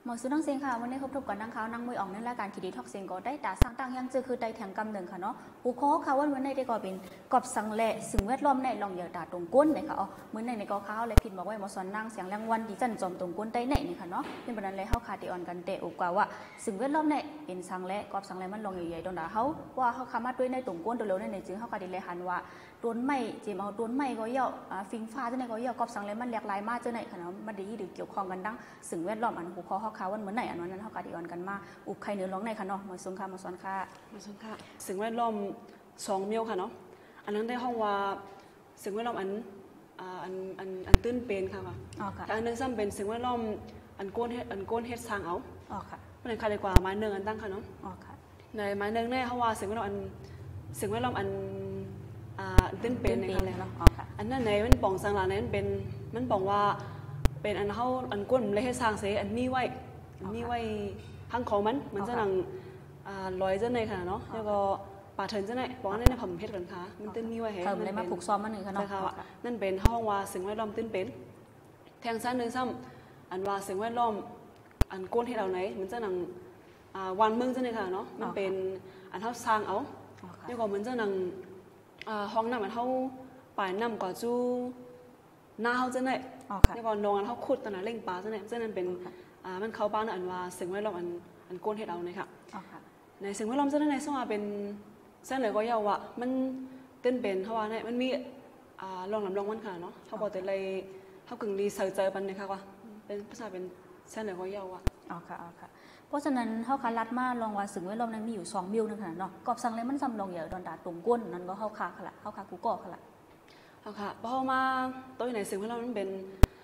หมอสุนังเสียงค่ะวันนี้พบกันนังข่าวนังมวยออกในรายการคีดีท็อกเสียงก็ได้แต่สั่งตั้งยังจือคือได้แถงกำหนึ่งค่ะเนาะผู้ข้อข่าววันนี้ได้ก็เป็นกอบสังเละสิ่งแวดล้อมในลองเหยื่อตาตรงก้นเลยค่ะอ๋อเหมือนในก็ข่าวเลยพิดบอกว่าหมอสอนนั่งเสียงแรงวันดีจันจอมตรงก้นได้ไหนนี่ค่ะเนาะเป็นประเด็นเลยเขาขาดตีอ่อนกันเตะอกกว่าว่าสิ่งแวดล้อมในเป็นสังเละกอบสังเละมันลองใหญ่ๆตรงด่าเขาว่าเขาขามาด้วยในตรงก้นตัวเร็วในจึงเขาขาดตีเลยหันว่าต้นไม้เจมเอาต้นไม้ก็ย่อฟิงฟ้าเจ้าไหนก็ย่อกอบสังเละมันหลากหลายมากเจ้าไหนค่ะเนาะมันดีหรือเกี่ยวข้องกันดังสิ่งแวดล้อมอันผู้ข้อข่าววันเหมือนไหนอันนั้นเขาขาดตีอ่อนกันมาอุบไข่เนื้อร้องในค่ะเนาะหมอสงค่ะหมอสอนค่ะหมอสอนค่ะสิ่งแวดล้อม2 มิลค่ะเนาะอันนั้นได้ห้องว่าสิ่งแวดล้อมอันตื้นเป็นค่ะแต่อันนึงซ้ำเป็นสิ่งแวดล้อมอันโกนเฮ็ดสร้างเอาค่ะเป็นใครดีกว่าไม้เนืองอันตั้งค่ะเนาะในไม้เนืองในเขาว่าสิ่งแวดล้อมอันตื้นเป็นในค่ะอันนั้นในมันป่องสังหลังในมันป่องว่าเป็นอันเขาอันก้นเลยให้สร้างเสียอันมีไว้ข้างของมันจะนั่งลอยเจ้าในค่ะเนาะแล้วก็ป่าเถินเจ้าในบอกว่าในผมเพชรกันค่ะมันตื้นมีไว้ให้มันเลยมาผูกซ้อมมันหนึ่งค่ะเนาะนั่นเป็นห้องว่าสิ่งแวดล้อมตื้นเป็นแทงซ้ำหนึ่งซ้ำอันว่าสิ่งแวดล้อมอันก้นให้เราไหนมันจะนั่งวันเมืองเจ้าในค่ะเนาะมันเป็นอันเท่าสร้างเอาแล้วก็มันจะนั่งห้องน้ำอันเท่าป่ายน้ำก่อจูหน้าเขาเจ้าในแล้วก็นองอันเท่าขุดตอนนั้นเล่งปลาเจ้าในเจ้านั้นเป็นมันเข้าบ้านอันว่าสิ่งแวดล้อมอันก้นให้เราเนี่ยค่ะในสิ่งแวดล้อมเจ้าในสมาเป็นเส้นเลยก็ยาวอะมันเต้นเป็นเพราะว่าเนี่ยมันมีลองลำลองมันค่ะเนาะเขาบอกแต่เลยเขากึ่งรีเสิร์ชเจอปันเนี่ยค่ะว่าเป็นภาษาเป็นเส้นเลยก็ยาวอะค่ะเพราะฉะนั้นเขาคัดลัดมาลองว่าสิ่งแวดล้อมนั้นมีอยู่2 มิลนะคะเนาะกอบสังเลยมันซ้ำลองอย่างดอนดาตรงก้นนั่นก็เข้าคาค่ะละเข้าคากูก่อค่ะละค่ะเพราะมาตัวไหนสิ่งแวดล้อมมันเป็น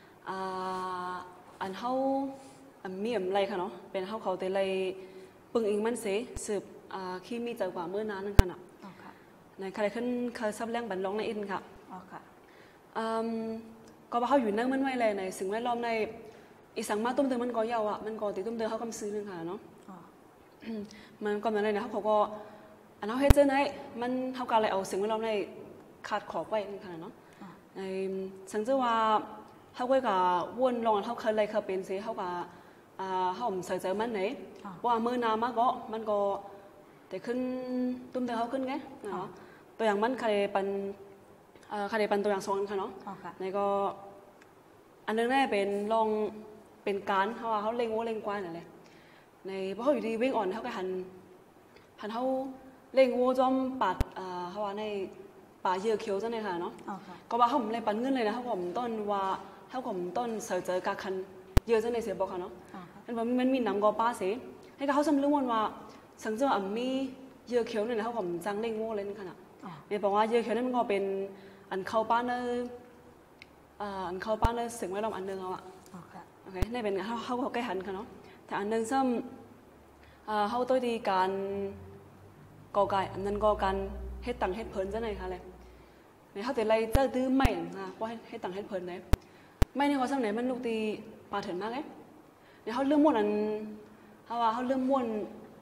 อันเขามีอะไรค่ะเนาะเป็นเขาแต่เลยปึงอิงมันเสสืบขี้มีเจอกว่าเมื่อนานนั่นค่ะเนาะในใครขึ้นเคยซับแรงบันร้องในอินค่ะก็ว่าเขาอยู่นั่งมันไว้เลยในสิ่งแวดล้อมในอีสังมาตุ้มเตือนมันก็ยาวอ่ะมันก็ตีตุ้มเตือนเขากำซื้อนึงค่ะเนาะมันก็เหมือนอะไรนะเขาก็อันเขาเฮ็ดเจอในมันเขาการอะไรเอาสิ่งแวดล้อมในขาดขอบไว้นึงค่ะเนาะในสังเจว่าเขาก็กับวนลองเขาเคยอะไรเคยเป็นสิเขากับเขาใส่ใจมันไหนว่าเมื่อนามากก็มันก็แต่ขึ้นตุ้มเตือนเขาขึ้นไงเนาะตัวอย่างมันใครปันตัวอย่างสองค่ะเนาะในก็อันนึงแน่เป็นลองเป็นการเขาว่าเขาเล่งวัวเล่งควายอะไรในเพราะเขาอยู่ดีวิ่งอ่อนเขาก็หันเขาเล่งวัวจอมปัดเขาว่าในป่าเยื่อเขียวจังเลยค่ะเนาะก็ว่าเขาผมเลยปันเงินเลยนะเขาผมต้นว่าเขาผมต้นเสือเจอกาคันเยื่อจังเลยเสียบอกค่ะเนาะมันมีหนังกอป้าเสียให้เขาซ้ำเรื่องว่าสังเกตว่ามีเยื่อเขียวเนี่ยเขาผมจังเล่งวัวเลยนี่ค่ะเนี่ยบอกว่าเยื่อเขียวนั่นมันก็เป็นอันเข้าป้าเนอสิ่งแวดล้อมอันนึงเอาอะโอเคนี่เป็นเขาใกล้หันค่ะเนาะแต่อันนึงซ้ำเขาตัวดีการก่อไก่อันนั้นก่อการเฮ็ดตังเฮ็ดเพลินซะหน่อยค่ะเลยในเขาแต่ไรเจ้าตื้อไม่นะว่าให้ตังเฮ็ดเพลินเลยไม่ในข้อซ้ำไหนมันลูกตีปลาเถินมากเลยในเขาเรื่องม้วนอันเขาว่าเขาเรื่องม้วน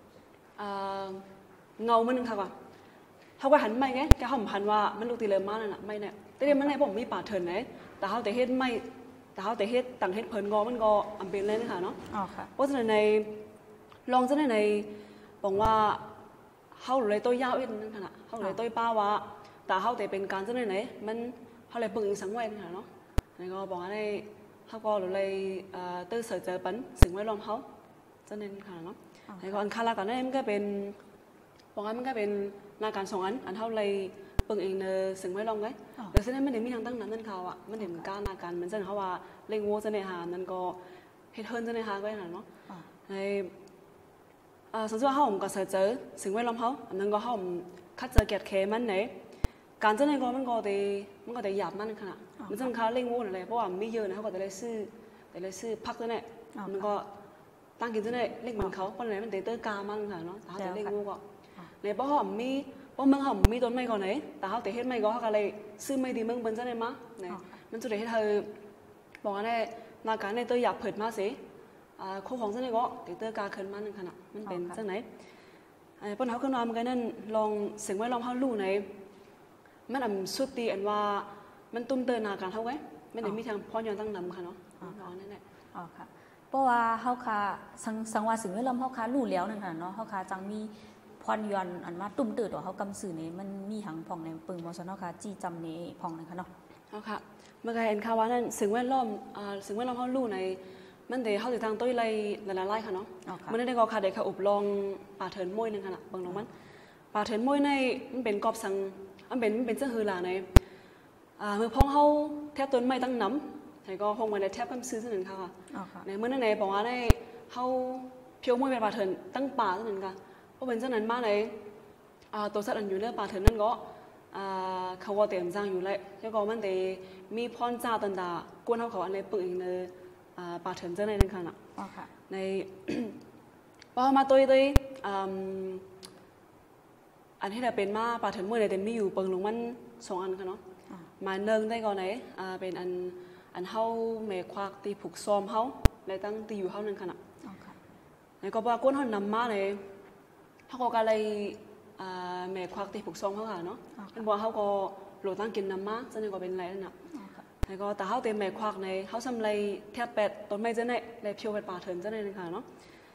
เงามันนึงค่ะว่าเขาก็หันไม่ไงแกเขาหันว่ามันลูกตีเลยมากนั่นแหละไม่เนี่ยแต่เดี๋ยวมันในผมมีปลาเถินเลยแต่เขาแต่เฮ็ดไม่แต่เขาแต่เฮ็ดต่างเฮ็ดเพลินงอมันก็อำเป็นเลยนะคะเนาะเพราะฉะนั้นในลองจะในบอกว่าเขาเลยตัวยาวอีกนั่นค่ะเขาเลยตัวป้าว่าแต่เขาแต่เป็นการจะไหนมันเขาเลยปึงอีกสังเวยนะคะเนาะในก็บอกว่าในเขาก็เลยตื้อเสือเจอปันสิ่งไว้ล้อมเขาจะเน้นค่ะเนาะในก็อันคารากันนั่นมันก็เป็นบอกว่ามันก็เป็นนาการ2 อันเท่าเลยปึงเองเนอสิ่งไว้ล้อมไว้แต่เส้นนั้นมันเดี๋ยวมีทางตั้งนั้นนั่นเขาอ่ะมันเดี๋ยวการนาการมันเส้นเขาว่าเล่งวัวจะในหานั่นก็เฮ็ดเฮิร์นจะในหาไว้หน่อยเนาะในสังเกตว่าเขาผมก็เจอสิ่งแวดล้อมเขาอันนั้นก็เขาคัดเจอแกะเคมันไหนการจะในก็มันก็ได้หยาบมันขนาดมันจะเขาเล่งวัวอะไรเพราะว่าไม่เยอะนะเขาก็ได้ซื้อพักจะเนี่ยมันก็ตั้งกินจะเนี่ยเล่งมันเขาเพราะไหนมันเตอร์กามันขนาดเนาะเขาจะเล่งวัวก็ในเพราะเขาเมืองเขามีต้นไม้ก่อนไหนแต่เขาแต่เฮ็ดไม้ก็เขาอะไรซื้อไม้ดีเมืองบนจะได้มั้งเนี่ยมันจะได้ให้เธอบอกว่าในนาการในตัวหยาบเผิดมาสิคู่ของเจ้าไหนก็ติดเตอร์กาเขินมันขนาดมันเป็นเจ้าไหนปัญหาขึ้นมาเหมือนกันนั่นลองเสียงไว้ลองเขาลู่ไหนมันสุดตีอันว่ามันตุ้มเตอร์นาการเท่าไงไม่ได้มีทางพ่อย้อนตั้งนำค่ะเนาะนั่นแหละค่ะเพราะว่าเฮาค่ะสังว่าสิ่งแวดล้อมเฮาค่ะรู้แล้วนั่นค่ะเนาะเฮาค่ะจังมีพรยอนอันมาตุ้มตื้อตัวเฮากำสื่อนี่มันมีหังพ่องในปึงบ่ซั่นเนาะค่ะจี้จำนี่พ่องนั่นค่ะเนาะเฮาค่ะเมื่อกี้เห็นข่าวว่านั่นสิ่งแวดล้อมสิ่งแวดล้อมเฮารู้ในมันได้เฮาสิทางต้อยไล่หลายๆค่ะเนาะมื้อนั้นได้ก็ค่ะได้ค่ะอบรองป่าเถินม้วยนึงค่ะน่ะเบิ่งลงมันป่าเถินม้วยในมันเป็นกอบสังมันเป็นจังหือหลาในมือพ้องเฮาแทบต้นไม้ตั้งน้ำให้ก็คงมาได้แทบกันซื้อซั่นนึงค่ะในมื้อนั้นไหนบอกว่าได้เฮาเพียวม้วยเป็นป่าเถินตั้งป่าซั่นนึงค่ะเพราะเป็นจังนั้นมาในตัวสัตว์อันอยู่ในป่าเถินนั่นก็เขาว่าเต็มจังอยู่เลยแล้วก็มันได้มีพรจ้าตันดากวนเฮาเขาอันในปึกอีกในป่าเถินจังในนึงค่ะน่ะในพอมาตัวอันที่ได้เป็นมาป่าเถินม้วยได้เต็มมีอยู่เปิงลงมัน2อันค่ะเนาะมาเนึงได้ก่อนไหนเป็นอันเฮาแม่ควักตีผูกซ้อมเฮาได้ตั้งตีอยู่เฮานึงค่ะน่ะในก็ว่ากวนเฮานำมาเลยเฮาก็เลยแม่ควักตีผูกซ้อมเฮาค่ะเนาะเป็นบ่เฮาก็โหลตั้งกินนำมาจังได๋ก็เป็นไรนั่นน่ะแล้วก็แต่เฮาเต็มแม่ควักในเฮาซำไรแทบ8ต้นไม้จังได๋ได้เพียวไปป่าเถินจังได๋นึงค่ะเนาะ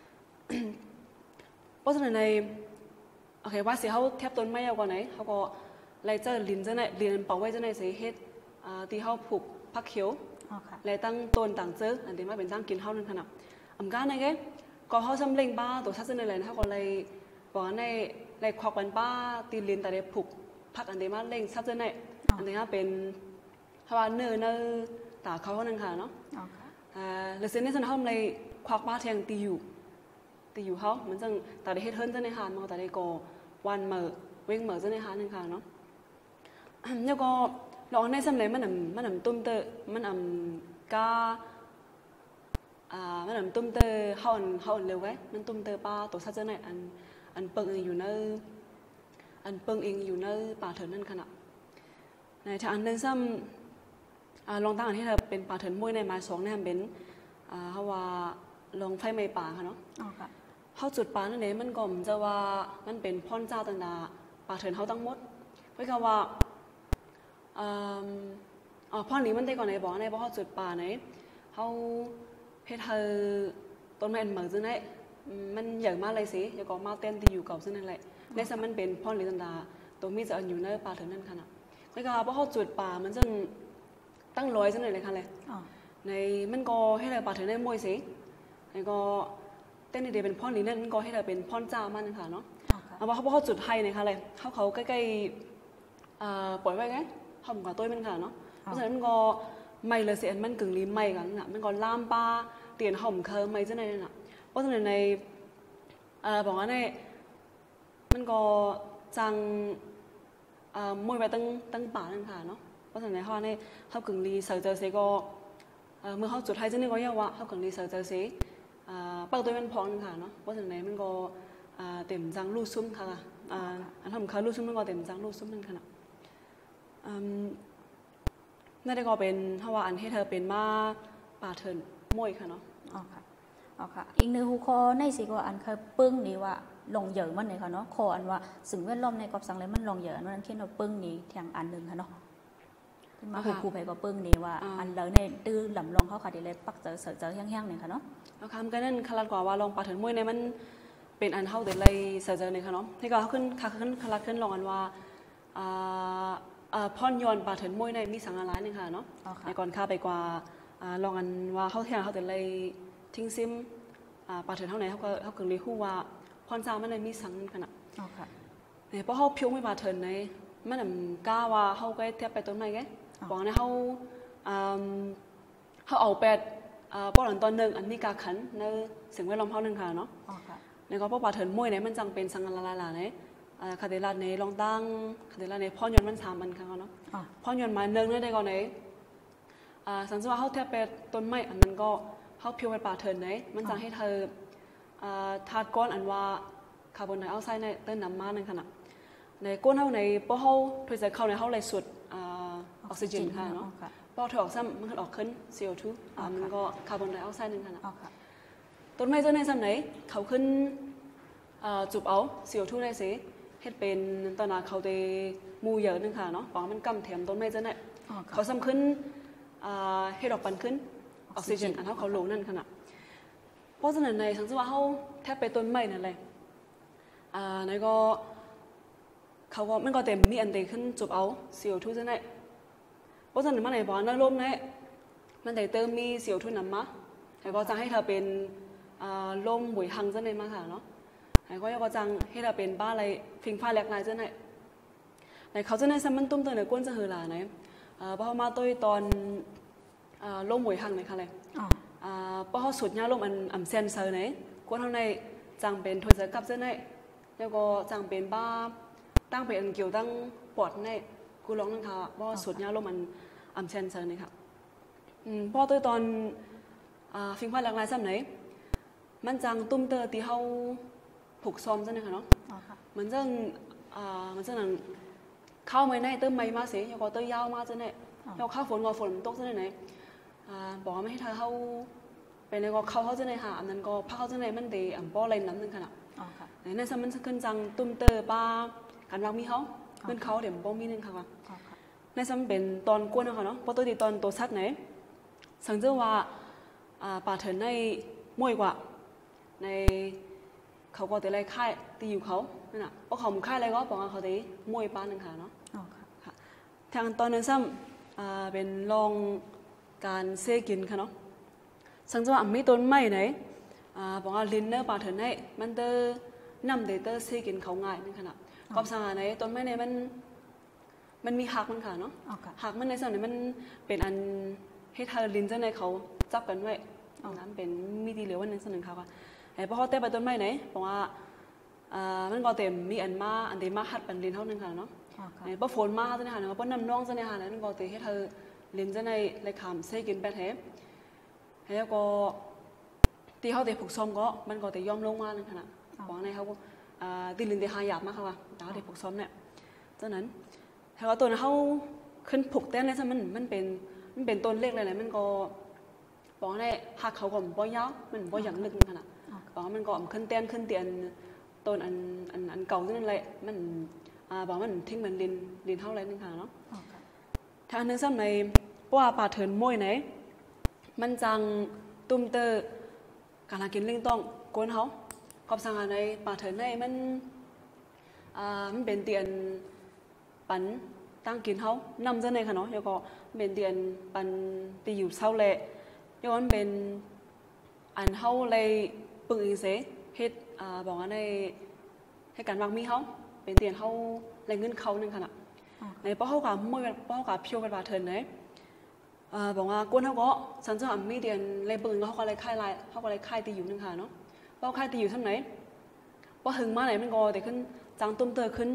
เพราะฉะนั้นในโอเคว่าสิเฮาแทบต้นไม้เอาก่อนไหนเฮาก็ไล่เจอลินจังได๋ลินเป่าไว้จังได๋สิเฮ็ดที่เฮาผูกผักเขียวไล่ตั้งต้นต่างเจออันที่มาเป็นจังกินเฮานึงค่ะน่ะอำกาในแกก็เฮาซำเล็งบ้าตัวซัดจังได๋แหละเฮาก็เลยบอกว่าในควักปันป้าตีลินแต่ได้ผูกผักอันที่มาเล็งซัดจังได๋อันนี้เป็นเพราะว่าเนื้อตาเขานึงค่ะเนาะแล้วเส้นนี้ซั่นเฮาเลยควักป้าแทงตีอยู่เฮามันจังตาได้เฮ็ดเฮิรนจังได๋หามันก็ตาได้ก็วันเหมอเว้งเหมอจังได๋หานึงค่ะเนาะแล้วก็ลองในซำเลยมันนำตุ้มเตอมันกามันนำตุ้มเตอเฮาอันเร็วไว้มันตุ้มเตอป้าตัวซัดจังได๋อันเปิงอยู่ในอันเปิงเองอยู่ในป่าเถินนั่นค่ะน่ะในทางอันนึงซ้ำลองตั้งอันที่เธอเป็นป่าเถินม้วยในมา2เนี่ยเป็นเฮาว่าลองไฟไหม้ป่าค่ะเนาะเฮาจุดป่านั่นเองมันก็จะว่ามันเป็นพรเจ้าต่างๆป่าเถินเฮาทั้งหมดเพราะว่าพรนี้มันได้ก่อนไหนบอกในบ่เฮาจุดป่าไหนเฮาเฮ็ดให้ต้นไม้อันเหมือนจังได๋มันใหญ่มากเลยสิแล้วก็มาเต้นที่อยู่เก่าซึ่งนั่นแหละในซะมันเป็นพรหรือต่างๆตัวมีจะอันอยู่ในป่าเถินนั่นค่ะน่ะแล้วก็บ่เฮาจุดป่ามันจังตั้ง100จังได๋เลยค่ะเลยในมันก็ให้ได้ป่าเถินได้มวยสิแล้วก็เต้นนี่เป็นพรนี้นั่นมันก็ให้ได้เป็นพรจ้ามันค่ะเนาะว่าเขาจุดให้เนี่ยค่ะเลยเขาใกล้ๆปล่อยไว้ไงหอมกว่าตัวมันค่ะเนาะเพราะฉะนั้นมันก็ไม่เลยสิอันมันกึ่งลีไม่กันน่ะมันก็ล่ามป้าเตียนหอมเคยไม่จังได๋น่ะเพราะฉะนั้นในบอกว่าในมันก็จังมวยไปตั้งป่านั่นค่ะเนาะเพราะฉะนั้นเฮาในเฮากึ่งลีเสิร์ชเจอสิก็เมื่อเฮาจุดให้จังได๋ก็ยาวว่าเฮากึ่งลีเสิร์ชเจอสิเป้าตัวมันพองนึงค่ะเนาะเพราะฉะนั้นมันก็เต็มจังลู่ซุ้มค่ะอันทำเขาลู่ซุ้มมันก็เต็มจังลู่ซุ้มนั่นค่ะน่ะนั่นได้ก็เป็นเฮาว่าอันให้เธอเป็นมาป่าเถินม้วยค่ะเนาะค่ะอีกนึงฮู้คอในสิก็อันเคยปึ้งนี่ว่าลงเหยอมันนี่ค่ะเนาะขออันว่าสิ่งแวดล้อมในกอบสังเลยมันลงเหยอนั้นเขียนว่าปึ้งนี่แทงอันนึงค่ะเนาะมาฮู้ไปก็ปึ้งนี่ว่าอันแล้วในตื้อลำลองเขาค่ะที่เลยปักเจอแห้งๆนี่ค่ะเนาะเอาคำกันนั่นคลาดกว่าลองป่าเถินม้วยในมันเป็นอันเฮาได้เลยเจอนี่ค่ะเนาะที่ก็ขึ้นคลาดขึ้นลองอันว่าพรยอนป่าเถินม้วยในมีสังอะไรนึงค่ะเนาะในก่อนข้าไปกว่าลองอันว่าเฮาเที่ยงเฮาได้เลยทิ้งซิมป่าเถินเท่าไหนเขากึ่งเลยฮู้ว่าพรจ้ามันได้มีสังนั่นค่ะน่ะเพราะเฮาพิวไม่ป่าเถินในมันกล้าว่าเฮาก็เทียบไปต้นไม้แกบอกนะเฮาเอาแปดป้อหลังตอนนึงอันนี้กาขันในสิ่งแวดล้อมเฮานึงค่ะเนาะแล้วก็ป่าเถินม้วยในมันจังเป็นสังละลาในคาเดลาในลองตั้งคาเดลาในพรยอนมัน3อันค่ะเนาะพรยอนมานึงได้ก่อนไหนสังเกตว่าเฮาเทียบไปต้นไม้อันนั้นก็เฮาพิวไปป่าเถินไหนมันจังให้เธอธาตุก้อนอันว่าคาร์บอนไดออกไซด์ในเต้นน้ำมานึงค่ะน่ะในก้นเฮาในป้อเฮาเพื่อจะเข้าในเฮาเลยสูดออกซิเจนค่ะเนาะป้อเธอออกซ้ำมันก็ออกขึ้น CO2 มันก็คาร์บอนไดออกไซด์นึงค่ะน่ะต้นไม้ต้นในซ้ำไหนเขาขึ้นจุบเอา CO2 ได้สิเฮ็ดเป็นตอนน่ะเขาได้มูเยอะนึงค่ะเนาะว่ามันกำแถมต้นไม้จังได๋เขาซ้ำขึ้นเฮ็ดออกปันขึ้นออกซิเจนอันเฮาเขาลงนั่นค่ะน่ะเพราะฉะนั้นในสังสว่าเขาแทบไปต้นไม้นั่นแหละในก็เขาก็มันก็เต็มมีอันเดียขึ้นจุบเอาเสียวทุกเส้นไหนเพราะฉะนั้นมันไหนบอกนั่งร่มไหนมันได้เติมมีเสียวทุนน้ำมะแต่ก็จะให้เธอเป็นร่มบุยหังเส้นไหนมาค่ะเนาะแต่ก็จังให้เธอเป็นบ้าอะไรฟิงฟ้าแหลกลายเส้นไหนในเขาเส้นไหนซ้ำมันตุ้มตัวในก้นจะหือหลาไหนพอมาตัวตอนร่มบุยหังไหนค่ะเลยพอเขาสุดยาร่มอันเซนเซอร์ไหนก้นข้างในจังเป็นถอยจะกลับเส้นไหนแล้วก็จังเป็นบ้าตั้งเป็นอันเกี่ยวตั้งปอดในกูร้องนั่งค่ะว่าสุดยาลมอันเซนเซอร์นี่ค่ะพอตัวตอนฟิงฟ้าหลากหลายซ้ำไหนมันจังตุ้มเตอร์ที่เขาผูกซ้อมใช่ไหมคะเนาะเหมือนนั่นเข้าไม่ในเติมไม่มาเสียแล้วก็เตยยาวมาใช่ไหมแล้วเข้าฝนตกใช่ไหมบอกไม่ให้เธอเข้าเป็นในก็เข้าใช่ไหมค่ะอันนั้นก็พักเข้าใช่ไหมมันดีป้ออะไรนั้นนึงค่ะในซ้ำมันขึ้นจังตุ้มเตอร์ป้าการวางมีเขาเงินเขาเดี๋ยวป้องมีนึงค่ะในซ้ำเป็นตอนกวนนะคะเนาะเพราะตัวดีตอนตัวซัดไหนสังเกตว่าป่าเถินในมวยกว่าในเขาก็แต่ไรค่ายตีอยู่เขานั่นน่ะเพราะเขาค่ายอะไรก็บอกว่าเขาตีมวยป้านึงค่ะเนาะทางตอนนั้นซ้ำเป็นลองการเซกินค่ะเนาะสังเกตว่ามีต้นไม้ไหนบอกว่าลินเนอร์ป่าเถินในมันเตอนำเดเตอร์เซกินเขาง่ายนึงค่ะนะกอบสาในต้นไม้ในมันมีหักมันค่ะเนาะหักมันในส่วนนี้มันเป็นอันให้เธอลินเจ้าในเขาจับกันไว้นั้นเป็นมีดีเหลือวันนึงส่วนหนึ่งค่ะว่าไอ้พอเขาเตะไปต้นไม้ไหนบอกว่ามันก็เต็มมีอันเดมาหัดปันลินเท่านึงค่ะเนาะไอ้พอฝนมาเจ้าในค่ะเนาะพอน้ำน้องเจ้าในค่ะนั้นก็เตะให้เธอลินเจ้าในเลยขามเซกินแบทเฮแล้วก็ตีเขาเตะผูกซ้อมก็มันก็เตะย่อมลงมานึงค่ะนะบอกในเขาตีลินเตะหายาบมากค่ะว่าดาวเตะผูกซ้อมเนี่ยเจ้านั้นถ้าว่าตัวนั้นเขาขึ้นผูกเต้นเนี่ยมันเป็นต้นเล็กเลยนะมันก็บอกในหักเขาก็บ่ยาวมันบ่อย่างลึกขนาดบอกมันก็ขึ้นเตียนต้นอันเก่านั่นแหละมันบอกมันทิ้งมันดินเท่าไรนึงค่ะเนาะทางนึงซ้ำในเพราะว่าป่าเถินมวยไหนมันจังตุ้มเตอร์การกินเล่งต้องกวนเขากอบสังหารในป่าเถินในมันเป็นเตียนปันตั้งกินเขานำเจ้าในค่ะเนาะแล้วก็เป็นเตียนปันตีอยู่เศร้าแหละย้อนเป็นอันเขาเลยปึงอีเสเฮ็ดบอกว่าในให้การวางมีเขาเป็นเตียนเขาเลยเงินเขานึงค่ะนะในป้อเขากับมวยป้อเขากับเพียวกันป่าเถินไหนบอกว่ากวนเขาก็สันจะมีเตียนเลยปึงเขาก็เลยค่ายลายเขาก็เลยค่ายตีอยู่นึงค่ะเนาะป้อค่ายตีอยู่ท่าไหนป้อหึงมาไหนมันก็แต่ขึ้นจังตุ้มเตอขึ้น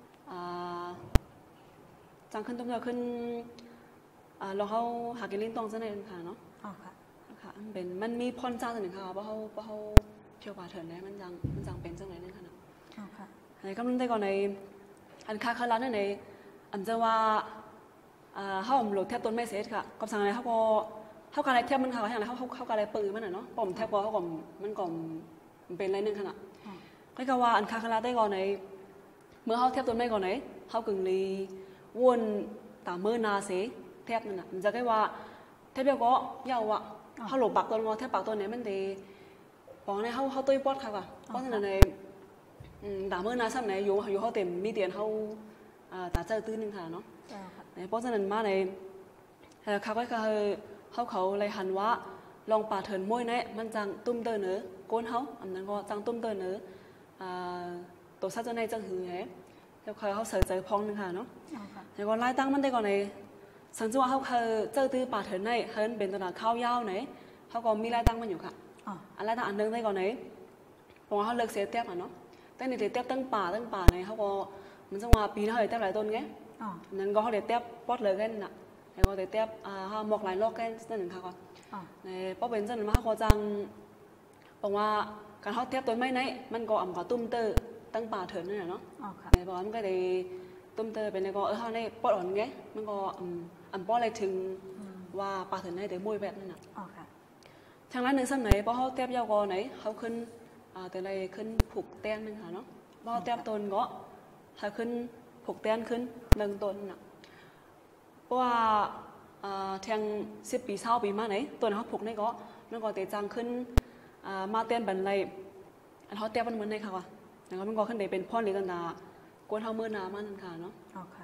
จังขึ้นตุ้มเตอขึ้นเราเขาหากินลิ้นตองซะในนึงค่ะเนาะค่ะเป็นมันมีพรจ้าตัวหนึ่งค่ะป้อเขาเที่ยวป่าเถินได้มันจังเป็นจังไรนึงค่ะเนาะในกำลังได้ก่อนในอันคาคาร้านในอันจะว่าเขาหลุดแทบต้นไม่เสร็จค่ะกับสั่งอะไรเขาการอะไรแทบมันค่ะอย่างไรเขาการอะไรปืนมันน่ะเนาะปมแทบก็เขาก็มันก็เป็นอะไรนึงขนาดก็ว่าอันคาคาร้านได้ก่อนในเมื่อเขาแทบต้นไม่ก่อนไหนเขากึ่งลีวนตาเมื่อนาเสแทบนั่นน่ะมันจะได้ว่าแทบเดียวก็ยาวอ่ะเขาหลบปากต้นงอแทบปากต้นไหนมันดีบอกในเขาตัวปอดค่ะเพราะฉะนั้นในตาเมื่อนาซ้ำไหนอยู่เขาเต็มมีเตียนเขาตาเจอตื้นนึงค่ะเนาะเพราะฉะนั้นมาในเขาก็คือเขาเลยหันว่าลองป่าเถินมวยเนี่ยมันจังตุ้มเตอเนื้อโกนเขาอันนั้นก็จังตุ้มเตอเนื้อตัวซัดจะในจังหือไงแล้วเขาเสยใจพองนึงค่ะเนาะแล้วก็ไล่ตั้งมันได้ก่อนในสังเกตว่าเขาเคยเจอตื้อป่าเถินในเฮิร์นเป็นตัวหนาข้าวยาวไหนเขาก็มีไล่ตั้งมันอยู่ค่ะอันไล่ตั้งอันนึงได้ก่อนไหนเพราะว่าเขาเลิกเสียเตี้ยนะเนาะแต่ในเตี้ยตั้งป่าในเขาก็มันจังว่าปีนั้นเขาเตี้ยหลายต้นไงนั่นก็เขาเตี้ยปอดเลยกันน่ะแล้วก็เตี้ยเขาหมอกหลายรอบกันนั่นหนึ่งค่ะก็ในป้อเป็นจังนั้นเขาจังบอกว่าการเขาเตี้ยต้นไม้ไหนมันก็อ่ำกว่าตุ้มเตอร์ตั้งป่าเถินนั่นแหละเนาะในบอกว่ามันก็ได้ตุ้มเตอร์เป็นในก็เขาในปอดอ่อนไงมันก็อ่ำป้ออะไรถึงว่าป่าเถินในเดี๋ยวมวยแบบนั่นน่ะทางร้านหนึ่งซ้ำไหนป้อเขาเตี้ยยาวกว่าไหนเขาขึ้นแต่อะไรขึ้นผูกแต้นนึงค่ะเนาะป้อเตี้ยต้นก็ถ้าขึ้นผูกแต้นขึ้นหนึ่งต้นน่ะเพราะว่าแทง10 ปี20 ปีมาไหนตัวเขาผูกในก็นั่นก็เตะจังขึ้นมาเตียนบันไลอันเขาเตียบมันเหมือนในค่ะว่านะครับมันก็ขึ้นได้เป็นพ่อนี้กันตากวนเท่าเมื่อนามันค่ะเนาะอ๋อค่ะ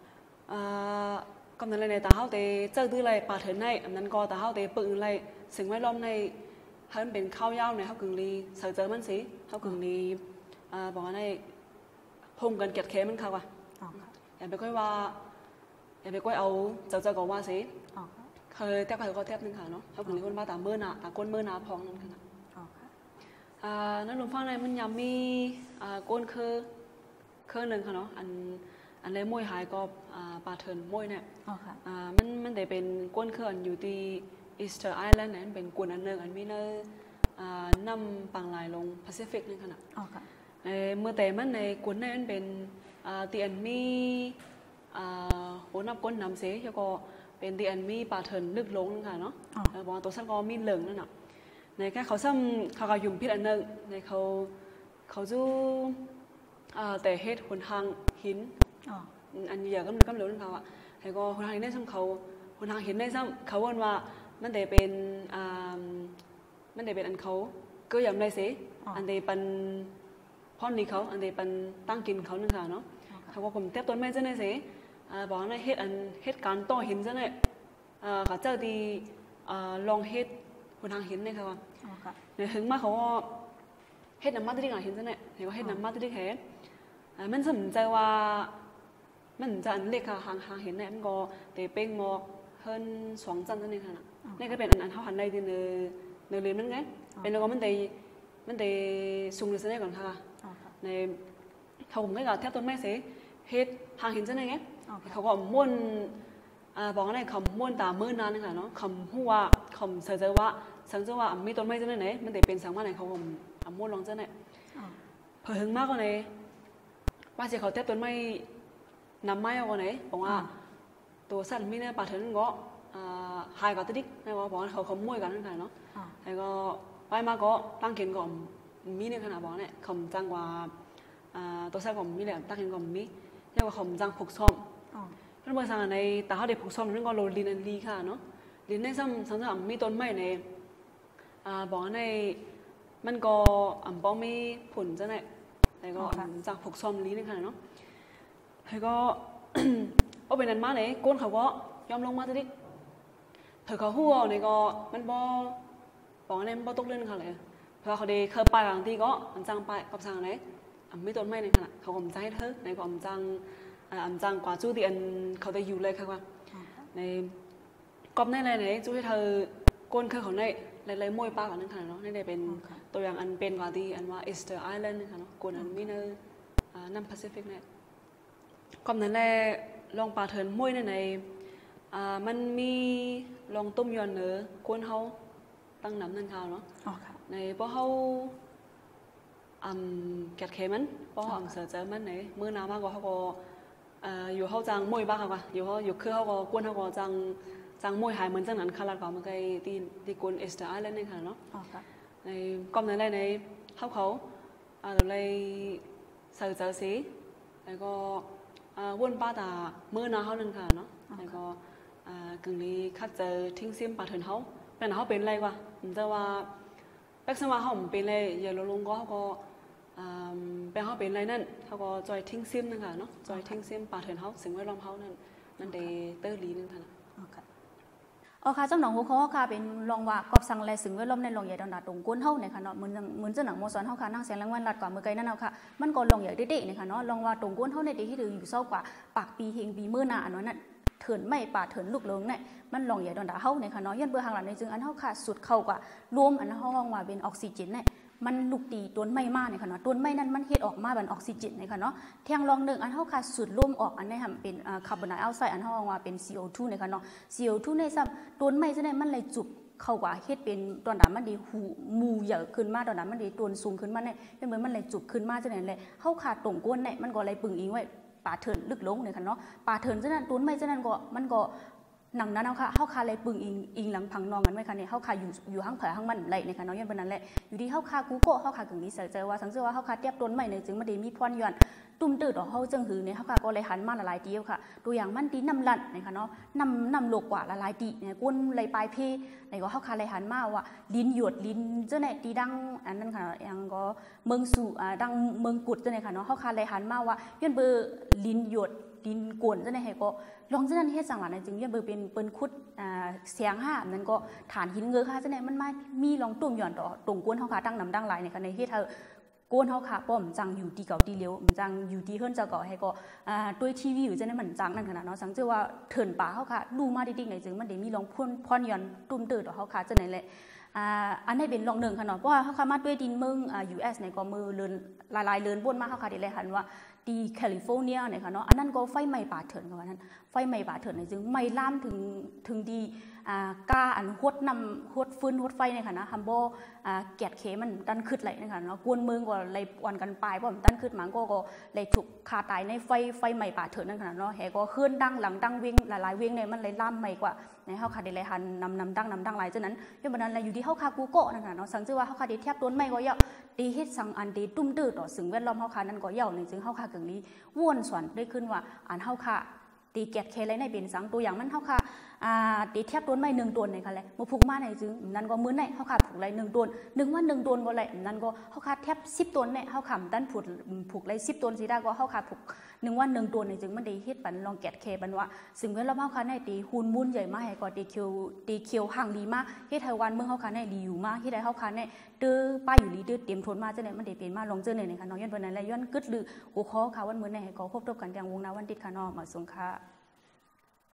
กำนันเลยในตาเขาเตะเจ้าตื้อเลยป่าเถินในอันนั้นก็ตาเขาเตะปืนเลยสิ่งแวดล้อมในเขาเป็นข้าวยาวในเขากึ่งลีเสือเจอมันสิเขากึ่งลีบอกว่าในพงกันเกียดเข้มันค่ะว่าอย่าไปก้อยว่าอย่าไปก้อยเอาเจ้าก็ว่าสิเคยแทบก็แทบนึงค่ะเนาะเขากึ่งลีคนบ้าตาเมื่อนาตาก้นเมื่อนาพองนั่นค่ะนั่นหลวงพ่อในมันยำมีก้นคือหนึ่งค่ะเนาะอันเลยมวยหายก็ป่าเถินมวยเนี่ยมันได้เป็นก้นเคลื่อนอยู่ที่อีสเตอร์ไอแลนด์เนี่ยเป็นกวนอันหนึ่งอันมีเนอนำปังลายลงแปซิฟิกนี่ขนาดเมื่อแต่มันในกวนเนี่ยมันเป็นตีอันมีโหนับก้นนำเสียแล้วก็เป็นตีอันมีป่าเถินลึกลงนั่นค่ะเนาะบอกตัวสั้นก็มีเหลืองนั่นน่ะในแค่เขาซ้ำเขายุ่มพิษอันหนึ่งในเขาจูแต่เฮ็ดหนทางหินอันนี้อย่างก็เหลือนั่นเขาอ่ะแล้วก็หนทางหินได้ซ้ำเขาหนทางหินได้ซ้ำเขาว่ามันได้เป็นอันเขาก็อย่างไรสิอันได้เป็นพ่อนี่เขาอันได้เป็นตั้งกินเขานั่นค่ะเนาะเขาก็ผมเทียบต้นไม้เจ้าไหนสิบอกว่าเฮ็ดการต่อหินเจ้าไหนเขาเจ้าดีลองเฮ็ดหนทางหินนี่ค่ะในถึงมาเขาก็เฮ็ดน้ำมันที่ไหนหินเจ้าไหนเห็นว่าเฮ็ดน้ำมันที่เฮ็ดมันสนใจว่ามันจะอันเล็กค่ะหางเห็นเนี่ยมันก็เตะเป้งหมอกเฮิร์นสองจันนั่นเองค่ะนี่ก็เป็นอันเท่าหันในที่เนื้อเรียนนั่นไงเป็นแล้วก็มันเตะซุ่มในเส้นก่อนค่ะในเขาผมก็แทบต้นไม้เสียเฮ็ดหางเห็นจังไงเงี้ยเขาก็ม้วนบอกว่าในคำม้วนตามื่นนานนึงค่ะเนาะคำหัวคำเสยใจว่าสังเกตว่ามีต้นไม้จังไหนมันเตะเป็นสังว่าไหนเขาก็ม้วนลองจังไหนเผยหึงมากกว่าไหนว่าเสียเขาเทียบต้นไม้นำไม้เอาไหนบอกว่าตัวสั้นมีเนี่ยป่าเถินก็หายกับติ๊กนะว่าบอกว่าเขามวยกันนั่นไงเนาะแล้วก็ไปมาก็ตั้งเขียนก่อนมีเนี่ยขนาดบอกเนี่ยคำจังว่าตัวสั้นก่อนมีแหละตั้งเขียนก่อนมีเนี่ยว่าคำจังผูกซ้อมเพราะเมื่อสั่งในตาเขาเด็กผูกซ้อมนั่นก็โรลินอันลีค่ะเนาะลินในซ้ำสังมีต้นไม้ในบอกในมันก็ป้อมีผลจะเนี่ยแล้วก็จากผูกซ้อมลีนี่ค่ะเนาะแล้วก็เอาเป็นอันมาเลยก้นเขาก็ยอมลงมาติ๊กเธอเขาหัวเนี่ยก็มันบอกเนี่ยมันตกเล่นค่ะเลยเพราะเขาได้เคยไปบางทีก็อันจังไปกับสั่งไหนไม่ต้นไม้ในขณะเขาก็ใจเธอในก็อันจังกว่าจู้ที่อันเขาได้อยู่เลยค่ะว่าในกอบในอะไรไหนจู้ให้เธอก้นเคยของในอะไรมวยป้ากันนั่นค่ะเนาะนี่ได้เป็นตัวอย่างอันเป็นกว่าที่อันว่าอีสเตอร์ไอแลนด์นะคะเนาะก้นอันมีในน้ำแปซิฟิกเนี่ยกอบนั้นแหละลองปลาเถินมวยในมันมีลองต้มยอนเนื้อกวนเขาตั้งน้ำนั่นเขาเนาะในเพราะเขาแกะเขมันเพราะเสือเจอมันในมือน้ำมากกว่าเขาก็อยู่เขาจังมวยบ้างค่ะอยู่คือเขาก็กวนเขาก็จังมวยหายเหมือนจังนั้นคาราก็มันก็ที่กวนเอสเตอร์ไอแลนด์นี่ค่ะเนาะในกอบนั้นในเขาเลยเสือเจอสิแล้วก็วนป้าตาเมื่อนาเขานั่นค่ะเนาะแล้วก็กึ่งนี้คัดเจอทิ้งเสียมป่าเถินเขาเป็นเขาเป็นอะไรวะผมจะว่าแบ็กซ์ว่าเขาเป็นอะไรอย่าลงก็เขาก็เป็นเขาเป็นอะไรนั่นเขาก็จอยทิ้งเสียมนั่นค่ะเนาะจอยทิ้งเสียมป่าเถินเขาสิ่งแวดล้อมเขานั่นเดเตอร์ลีนั่นค่ะอ๋อค่ะเจ้าหนองหัวเขาค่ะเป็นรองว่ากอบสังแลสิ่งแวดล้อมในรองใหญ่ดอนดาตรงก้นเฮาเนี่ยค่ะเนาะเหมือนเจ้าหนังโมซอนเฮาค่ะนั่งเสียงแรงวันรัดกว่าเมื่อไกลนั่นเอาค่ะมันก็รองใหญ่เด็กๆเนี่ยค่ะเนาะรองว่าตรงก้นเฮาในเด็กที่ถืออยู่เศร้ากว่าปากปีเฮงปีเมื่อหน้าอันนั้นน่ะเถินไม่ป่าเถินลูกเลิงเนี่ยมันรองใหญ่ดอนดาเฮาเนี่ยค่ะเนาะยันเบอร์หางหลังในจึงอันเฮาค่ะสุดเข้ากว่ารวมอันเฮาห้องว่าเป็นออกซิเจนเนี่ยมันลุกตีต้นไม้มากเนี่ยค่ะเนาะต้นไม้นั้นมันเฮ็ดออกมาเป็นออกซิเจนเนี่ยค่ะเนาะเที่ยงรองหนึ่งอันเฮาค่ะสูดลมออกอันนี้ค่ะเป็นคาร์บอนไดออกไซด์อันเฮาว่าเป็น CO2 เนี่ยค่ะเนาะ CO2 ในซ้ำต้นไม้จะได้มันเลยจุบเข้ากว่าเฮ็ดเป็นตอนนั้นมันดีหูมูใหญ่ขึ้นมาตอนนั้นมันดีต้นสูงขึ้นมาเนี่ยเหมือนมันเลยจุบขึ้นมาจังได๋แหละเฮาขาดตรงก้นเนี่ยมันก็เลยปึงอิงไว้ป่าเถินลึกลงเนี่ยค่ะเนาะป่าเถินจังนั้นต้นไม้จังนั้นก็มันก็หนังนั้นเอาค่ะเฮาคาเลยปึงอิงหลังพังนองกันไว้ค่ะเนี่ยเฮาคาอยู่ห้างเผยห้างมันไหลเนี่ยค่ะเนาะยันเป็นนั้นแหละอยู่ดีเฮาคากูโก้เฮาคากึ่งนี้ใส่ใจว่าสังเกตว่าเฮาคาเทียบต้นไม้เนี่ยจึงบ่ได้มีพรย้อนตุ้มตื่นต่อเขาจึงหือเนี่ยเขาก็เลยหันมาละลายตีค่ะตัวอย่างมันตีน้ำลั่นนะคะเนาะน้ำโลกกว่าละลายตีเนี่ยก้นเลยปลายเพในก็เขาคาเลยหันมาว่าลิ้นหยดลิ้นเจ้าไหนตีดังอันนั้นค่ะยังก็เมืองสู่ดังเมืองกุดเจ้าไหนค่ะเนาะเขาคาเลยหันมาว่าย้อนเบอร์ลิ้นหยดดินกวนเจ้าไหนให้ก็ลองเจ้านั้นเฮ็ดสังหวะนั้นจึงย้อนเบอร์เป็นเปิ้นคุดเสียงห้านั้นก็ฐานหินเงือค่ะเจ้าไหนมันไม่มีลองตุ่มหย่อนต่อตรงก้นเขาค่ะตั้งน้ำดังไหลในค่ะในเฮ็ดเธอก้นเขาค่ะป้อมจังอยู่ที่เก่าที่เลี้ยวจังอยู่ที่เฮิรนเจ้าเก่าให้ก็ด้วยทีวีอยู่เจ้านั้นมันจังนั่นขนาดเนาะสังเจอว่าเถินป่าเขาค่ะดูมาดิ๊กๆในจึงมันได้มีลองพ่นหย่อนตุ่มตื่นต่อเขาค่ะเจ้าไหนแหละอันนี้เป็นลองหนึ่งค่ะเนาะเพราะว่าเขาค่ะมาด้วยดินเมืองUS ในก็มือเลินลายเลินบนมาเขาค่ะได้เลยหันว่าที่แคลิฟอร์เนียเนี่ยค่ะเนาะอันนั้นก็ไฟไหม้ป่าเถินค่ะนั้นไฟไหม้ป่าเถินในจึงไม่ล่ามถึงดีกาอันหดนำหดฟื้นหดไฟเนี่ยค่ะนะฮัมโบแกดเคมันดันขึ้นไหลนะคะเนาะกวนเมืองก็เลยวันกันปลายเพราะมันดันขึ้นมันก็เลยถูกคาตายในไฟไหม้ป่าเถินนั่นค่ะเนาะแหก็ขึ้นดังหลังดังเวียงหลายเวียงเนี่ยมันเลยล่ามใหม่กว่าในเฮาคาเดเลยหันนำดังหลายจากนั้นย้อนบันนั้นอยู่ที่เฮาคากูโก้นั่นค่ะเนาะสังเกตว่าเฮาคาเดเทียบต้นไม้ก็เยอะดีเฮ็ดสังอันดีตุ้มตื้อต่อสิ่งแวดล้อมเฮาคานั้นก็เยอะในจึงเฮาคาเกิงนี้ว่วนสวนได้ขึ้นว่าอันเฮาคาตีแกดเคเลยในเป็นสังตัวอย่างมันเฮาคาตีเทียบต้นไม้1 ต้นในค่ะแหละมาผูกมาในจึงนั้นก็มื้อไหนเฮาคาผูกไร1 ต้น1 วัน 1 ต้นบ่ไหลนั้นก็เฮาคาแทบ10 ต้นเนี่ยเฮาคำดันผูกไร10 ต้นสิได้ก็เฮาคาผูก1 วัน 1 ต้นในจึงมันได้เฮ็ดปันลองแกดเคบันว่าสิ่งแวดล้อมเฮาคาในตีหุ่นมุ่นใหญ่มากให้ก็ตีเขียวห่างดีมากเฮ็ดไทวันเมืองเฮาคาในดีอยู่มากเฮ็ดได้เฮาคาในตื้อป้ายอยู่ลีตื้อเตรียมทนมาจังได๋มันได้เป็นมาลองเจอในค่ะเนาะย้อนเพิ่นนั่นแหละย้อนกึดหรือหัวข้อค่ะวันมื้อไหนให้ก็ครบทบกันอย่างวงนาวันติดค่ะเนาะมาสงค่ะ